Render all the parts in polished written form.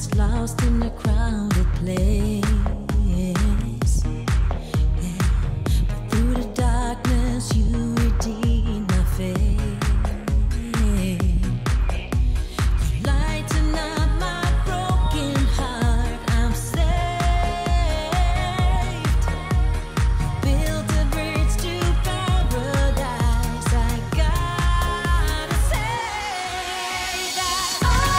lost in a crowded place. Yeah. But through the darkness, you redeemed my faith. You lighten up my broken heart. I'm saved. You built a bridge to paradise. I gotta say that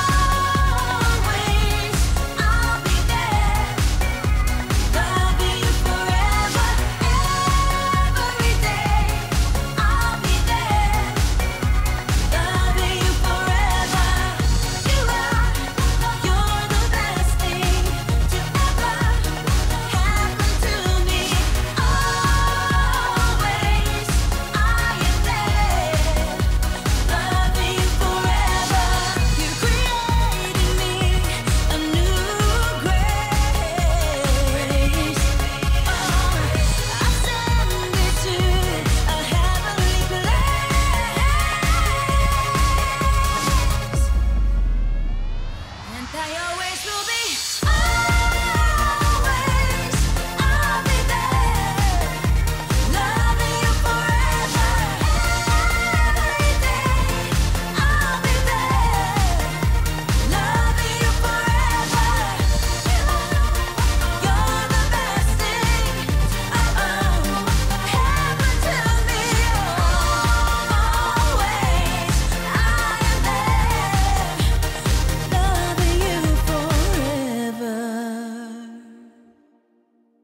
always I'll be there, loving you forever, every day. I'll be there, loving you forever. You're the best thing to ever happen to me. Always I am there, loving you forever. You created me a new grace. I send me to a heavenly place. And I